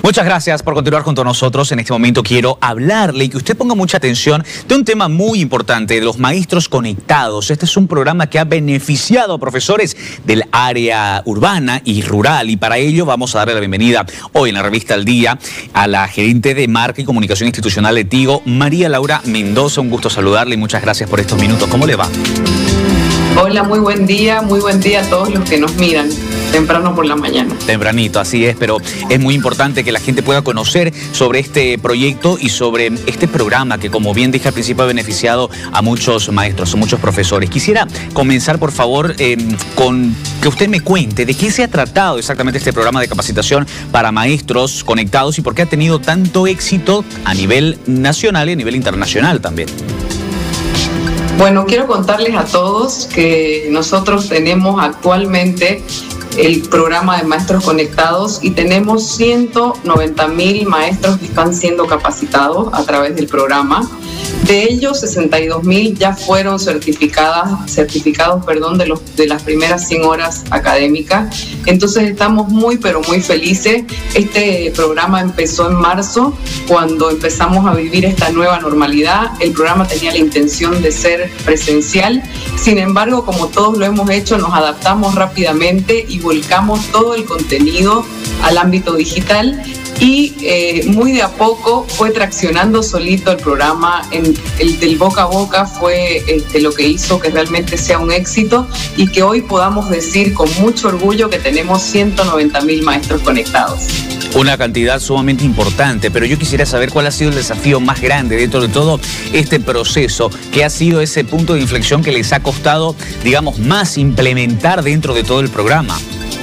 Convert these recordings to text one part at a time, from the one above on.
Muchas gracias por continuar junto a nosotros. En este momento quiero hablarle y que usted ponga mucha atención de un tema muy importante, de los maestros conectados. Este es un programa que ha beneficiado a profesores del área urbana y rural, y para ello vamos a darle la bienvenida hoy en la revista Al Día a la gerente de Marca y Comunicación Institucional de Tigo, María Laura Mendoza. Un gusto saludarle y muchas gracias por estos minutos. ¿Cómo le va? Hola, muy buen día a todos los que nos miran temprano por la mañana. Tempranito, así es, pero es muy importante que la gente pueda conocer sobre este proyecto y sobre este programa que, como bien dije al principio, ha beneficiado a muchos maestros, a muchos profesores. Quisiera comenzar, por favor, con que usted me cuente de qué se ha tratado exactamente este programa de capacitación para maestros conectados y por qué ha tenido tanto éxito a nivel nacional y a nivel internacional también. Bueno, quiero contarles a todos que nosotros tenemos actualmente el programa de maestros conectados y tenemos 190.000 maestros que están siendo capacitados a través del programa. De ellos, 62.000 ya fueron certificados de las primeras 100 horas académicas. Entonces estamos muy, pero muy felices. Este programa empezó en marzo, cuando empezamos a vivir esta nueva normalidad. El programa tenía la intención de ser presencial. Sin embargo, como todos lo hemos hecho, nos adaptamos rápidamente y volcamos todo el contenido al ámbito digital. Y muy de a poco fue traccionando solito el programa. El del boca a boca fue lo que hizo que realmente sea un éxito y que hoy podamos decir con mucho orgullo que tenemos 190.000 maestros conectados. Una cantidad sumamente importante, pero yo quisiera saber cuál ha sido el desafío más grande dentro de todo este proceso, qué ha sido ese punto de inflexión que les ha costado, digamos, más implementar dentro de todo el programa.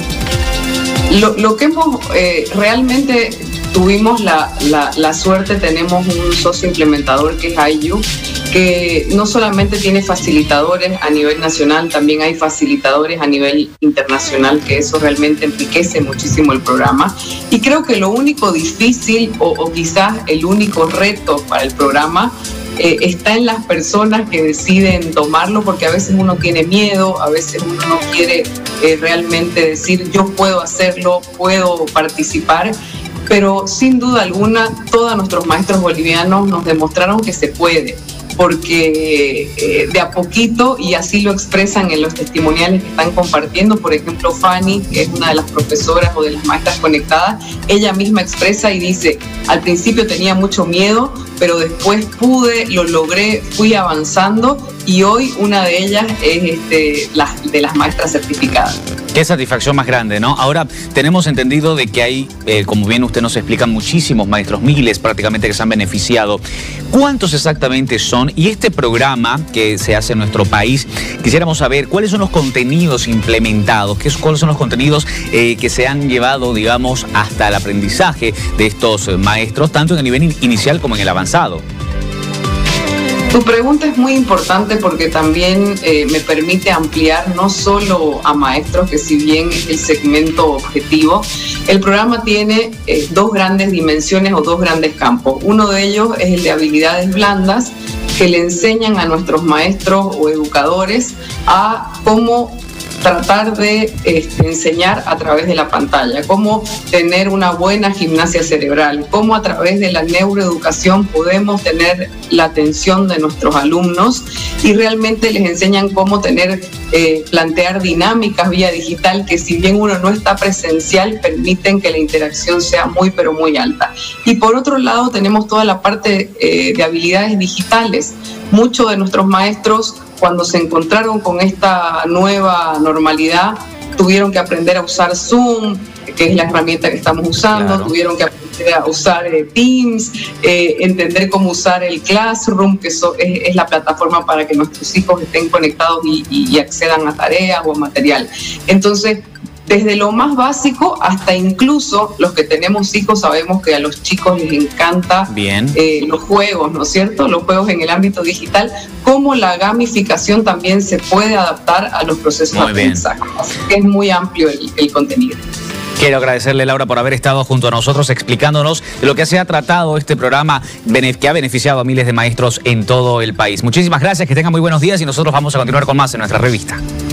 Lo que hemos realmente tuvimos la suerte, tenemos un socio implementador que es IU, que no solamente tiene facilitadores a nivel nacional, también hay facilitadores a nivel internacional, que eso realmente enriquece muchísimo el programa. Y creo que lo único difícil o quizás el único reto para el programa está en las personas que deciden tomarlo, porque a veces uno tiene miedo, a veces uno no quiere realmente decir yo puedo hacerlo, puedo participar, pero sin duda alguna todos nuestros maestros bolivianos nos demostraron que se puede, porque de a poquito, y así lo expresan en los testimoniales que están compartiendo. Por ejemplo, Fanny, que es una de las profesoras o de las maestras conectadas, ella misma expresa y dice: al principio tenía mucho miedo, pero después pude, lo logré, fui avanzando, y hoy una de ellas es de las maestras certificadas. Qué satisfacción más grande, ¿no? Ahora, tenemos entendido de que hay, como bien usted nos explica, muchísimos maestros, miles prácticamente, que se han beneficiado. ¿Cuántos exactamente son? Y este programa que se hace en nuestro país, quisiéramos saber cuáles son los contenidos implementados, cuáles son los contenidos que se han llevado, digamos, hasta el aprendizaje de estos maestros, tanto en el nivel inicial como en el avanzado. Tu pregunta es muy importante porque también me permite ampliar no solo a maestros, que si bien es el segmento objetivo, el programa tiene dos grandes dimensiones o dos grandes campos. Uno de ellos es el de habilidades blandas, que le enseñan a nuestros maestros o educadores a cómo tratar de enseñar a través de la pantalla, cómo tener una buena gimnasia cerebral, cómo a través de la neuroeducación podemos tener la atención de nuestros alumnos, y realmente les enseñan cómo plantear dinámicas vía digital que, si bien uno no está presencial, permiten que la interacción sea muy pero muy alta. Y por otro lado tenemos toda la parte de habilidades digitales. Muchos de nuestros maestros, cuando se encontraron con esta nueva normalidad, tuvieron que aprender a usar Zoom, que es la herramienta que estamos usando, claro. Tuvieron que aprender a usar Teams, entender cómo usar el Classroom, que es la plataforma para que nuestros hijos estén conectados y accedan a tareas o a material. Entonces, desde lo más básico hasta incluso los que tenemos hijos sabemos que a los chicos les encanta los juegos, ¿no es cierto? Los juegos en el ámbito digital, cómo la gamificación también se puede adaptar a los procesos de aprendizaje. Así que es muy amplio el contenido. Quiero agradecerle, Laura, por haber estado junto a nosotros explicándonos de lo que se ha tratado este programa que ha beneficiado a miles de maestros en todo el país. Muchísimas gracias, que tengan muy buenos días y nosotros vamos a continuar con más en nuestra revista.